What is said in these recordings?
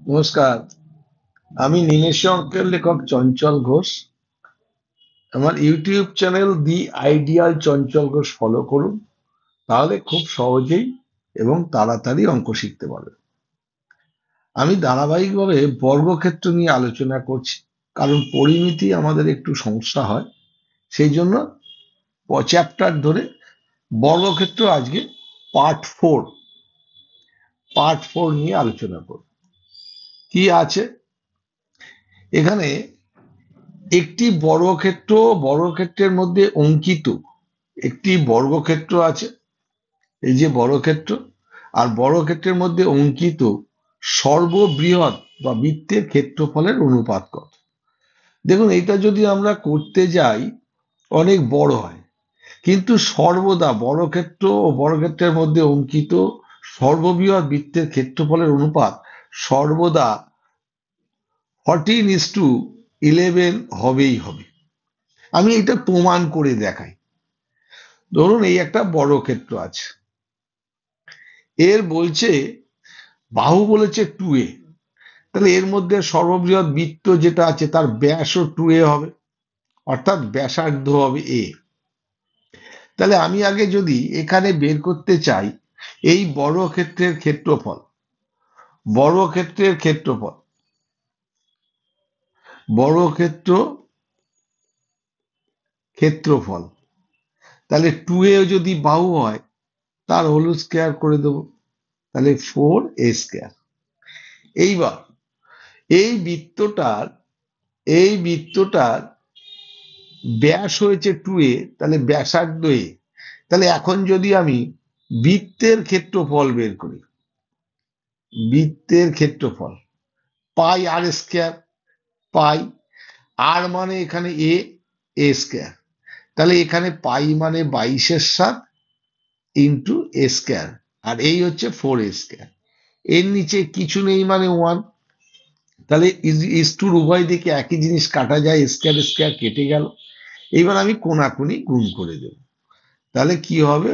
নমস্কার। আমি নিমেষে অঙ্কের লেখক চঞ্চল ঘোষ। আমার YouTube channel the ideal Chanchal Ghosh follow করুন, তাহলে খুব সহজেই এবং তাড়াতাড়ি অঙ্ক শিখতে পারবেন। আমি ধারাবাহিকভাবে বর্গক্ষেত্র নিয়ে আলোচনা করছি, কারণ পরিমিতি আমাদের একটু সমস্যা হয়। সেই জন্য চ্যাপ্টার ধরে বর্গক্ষেত্র আজকে পার্ট ফোর নিয়ে আলোচনা করব। কি আছে এখানে? একটি বর্গক্ষেত্রের মধ্যে অঙ্কিত একটি বর্গক্ষেত্র আছে, এই যে বর্গক্ষেত্র, আর বর্গক্ষেত্রের মধ্যে অঙ্কিত সর্ববৃহৎ বা বৃত্তের ক্ষেত্রফলের অনুপাত কত। দেখুন, এটা যদি আমরা করতে যাই অনেক বড় হয়, কিন্তু সর্বদা বর্গক্ষেত্র ও বর্গক্ষেত্রের মধ্যে অঙ্কিত সর্ববৃহৎ বৃত্তের ক্ষেত্রফলের অনুপাত সর্বদা 14:11 হবেই হবে। আমি এটা প্রমাণ করে দেখাই। ধরুন, এই একটা বর্গক্ষেত্র আছে, এর বলছে বাহু বলেছে 2a, তাহলে এর মধ্যে সর্ববৃহৎ বৃত্ত যেটা আছে তার ব্যাসও 2a হবে, অর্থাৎ ব্যাসার্ধ হবে a। তাহলে আমি আগে যদি এখানে বের করতে চাই এই বর্গক্ষেত্রের ক্ষেত্রফল, বর্গক্ষেত্রের ক্ষেত্রফল বর্গক্ষেত্র ক্ষেত্রফল, তাহলে 2a যদি বাহু হয় তার হোল স্কয়ার করে দেবো, তাহলে 4a²। এইবার এই বৃত্তটার ব্যাস হয়েছে 2a, তাহলে ব্যাসার্ধ a। তাহলে এখন যদি আমি বৃত্তের ক্ষেত্রফল বের করি, বৃত্তের ক্ষেত্রফল পাই r², পাই আর মানে এখানে a², তাহলে এখানে পাই মানে 22/7 ইন্টু a², আর এই হচ্ছে 4a²। এর নিচে কিছু নেই মানে 1, তাহলে ইস টুর উভয় দিকে একই জিনিস কাটা যায়, স্কয়ার স্কয়ার কেটে গেল। এইবার আমি কোনাকুনি গুণ করে দেব, তাহলে কি হবে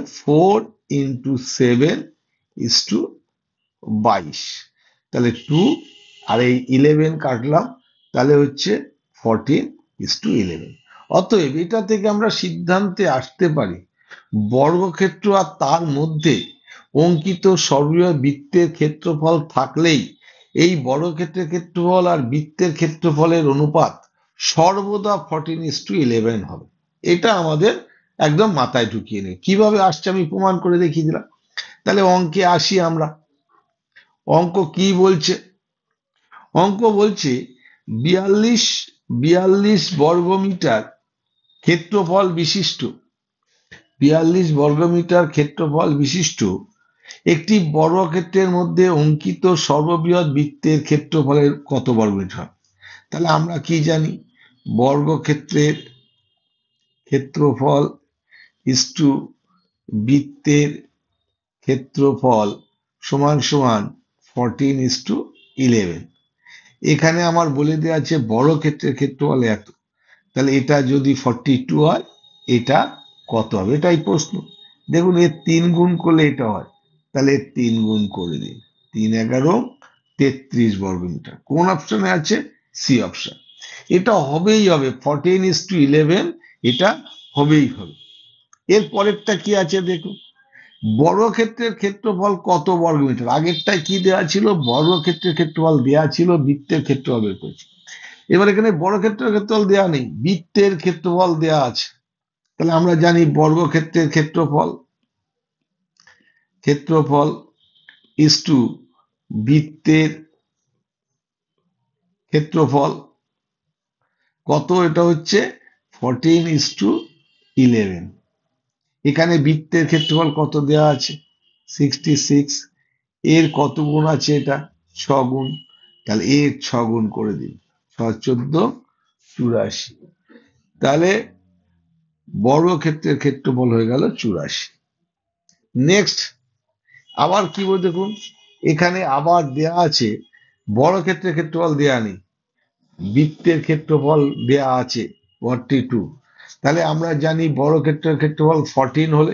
4x7=22, তাহলে 2 আর এই 11 কাটলাম, তাহলে হচ্ছে 14:11। অতএব এটা থেকে আমরা সিদ্ধান্তে আসতে পারি বর্গক্ষেত্র আর তার মধ্যে অঙ্কিত সর্ববৃহৎ বৃত্তের ক্ষেত্রফল থাকলেই এই বর্গক্ষেত্রের ক্ষেত্রফল আর বৃত্তের ক্ষেত্রফলের অনুপাত সর্বদা 14:11 হবে। এটা আমাদের একদম মাথায় ঢুকিয়ে নেই। কিভাবে আসছে আমি প্রমাণ করে দেখিয়ে দিলাম। তাহলে অঙ্কে আসি আমরা। অঙ্ক কি বলছে? অঙ্ক বলছে 42 বর্গমিটার ক্ষেত্রফল বিশিষ্ট 42 বর্গমিটার ক্ষেত্রফল বিশিষ্ট একটি বর্গক্ষেত্রের মধ্যে অঙ্কিত সর্ববৃহৎ বৃত্তের ক্ষেত্রফলের কত বর্গমিটার? তাহলে আমরা কি জানি, বর্গক্ষেত্রের ক্ষেত্রফল ইস্টু বৃত্তের ক্ষেত্রফল সমান সমান 14:11। এখানে আমার বলে দেওয়া আছে বর্গক্ষেত্রের ক্ষেত্রফল এত, তাহলে এটা যদি 42 হয় এটা কত হবে, এটাই প্রশ্ন। দেখুন, এর 3 গুণ করলে এটা হয়, তাহলে এর 3 গুণ করে দিন, 3×11 = 33 বর্গমিটার। কোন অপশনে আছে? C option. এটা হবেই হবে, 14:11 এটা হবেই হবে। এর পরেরটা কি আছে দেখুন, বর্গক্ষেত্রের ক্ষেত্রফল কত বর্গমিটার। আগেরটায় কি দেওয়া ছিল? বর্গক্ষেত্রের ক্ষেত্রফল দেওয়া ছিল, বৃত্তের ক্ষেত্রফল বের করেছি। এবার এখানে বর্গক্ষেত্রের ক্ষেত্রফল দেওয়া নেই, বৃত্তের ক্ষেত্রফল দেওয়া আছে। তাহলে আমরা জানি বর্গক্ষেত্রের ক্ষেত্রফল ইস্টু বৃত্তের ক্ষেত্রফল কত, এটা হচ্ছে 14:11। এখানে বৃত্তের ক্ষেত্রফল কত দেওয়া আছে? 66। এর কত গুণ আছে? এটা 6 গুণ, তাহলে এর 6 গুণ করে দিন, 6×14 = 84। তাহলে বর্গক্ষেত্রের ক্ষেত্রফল হয়ে গেল 84। নেক্সট আবার কি বল দেখুন, এখানে আবার দেয়া আছে বর্গক্ষেত্রের ক্ষেত্রফল দেয়া নেই, বৃত্তের ক্ষেত্রফল দেয়া আছে 42। তাহলে আমরা জানি বর্গক্ষেত্রের ক্ষেত্রফল 14 হলে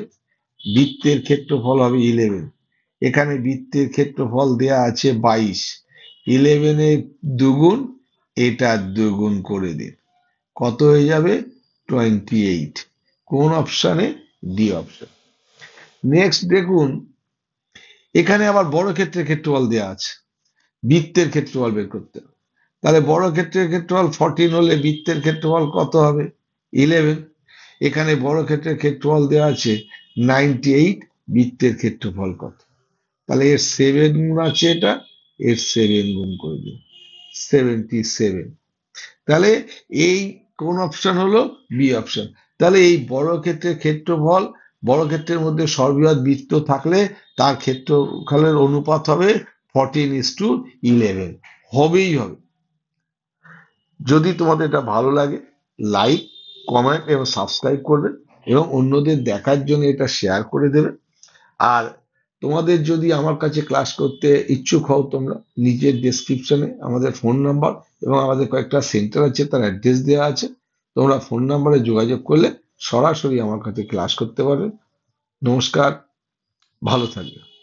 বৃত্তের ক্ষেত্রফল হবে 11। এখানে বৃত্তের ক্ষেত্রফল দেয়া আছে 22, 11-এর দুগুণ এটা দুগুণ করে দিন, কত হয়ে যাবে? 28। কোন অপশানে? D option. নেক্সট দেখুন, এখানে আবার বড় ক্ষেত্রের ক্ষেত্রফল দেওয়া আছে, বৃত্তের ক্ষেত্রফল বের করতে হবে। তাহলে বড় ক্ষেত্রের ক্ষেত্রফল 14 হলে বৃত্তের ক্ষেত্রফল কত হবে? 11। এখানে বড় ক্ষেত্রের ক্ষেত্রফল দেওয়া আছে 98, বৃত্তের ক্ষেত্রফল কত? তাহলে এর 7 গুণ আছে, এটা এর 7 গুণ করে দিন, 77। তাহলে এই কোন অপশন হলো? B option. তাহলে এই বড় ক্ষেত্রের ক্ষেত্রফল, বড় ক্ষেত্রের মধ্যে সর্ববৃহৎ বৃত্ত থাকলে তার ক্ষেত্রফলের অনুপাত হবে 14:11, হবেই হবে। যদি তোমাদের এটা ভালো লাগে, লাইক, কমেন্ট এবং সাবস্ক্রাইব করবে এবং অন্যদের দেখার জন্য এটা শেয়ার করে দেবে। আর তোমাদের যদি আমার কাছে ক্লাস করতে ইচ্ছুক হও, তোমরা নিজের ডেসক্রিপশনে আমাদের ফোন নাম্বার এবং আমাদের কয়েকটা সেন্টার আছে, তার অ্যাড্রেস দেওয়া আছে, তোমরা ফোন নাম্বারে যোগাযোগ করলে সরাসরি আমার কাছে ক্লাস করতে পারবে। নমস্কার, ভালো থাকবে।